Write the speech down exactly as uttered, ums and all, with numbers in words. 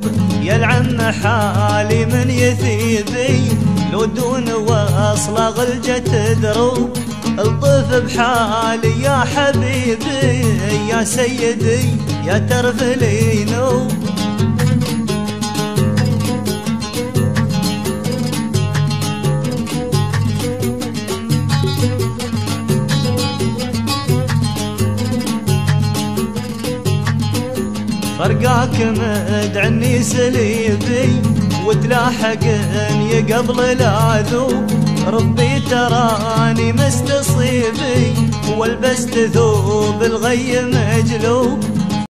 يا العم حالي من يثيبي، لو دون وصله غلجة دروب. الطف بحالي يا حبيبي يا سيدي يا ترفلي نوب. فرقاك مدعني سليبي وتلاحقني قبل العذوب. ربي تراني مستصيبي والبست ثوب الغي مجلوب.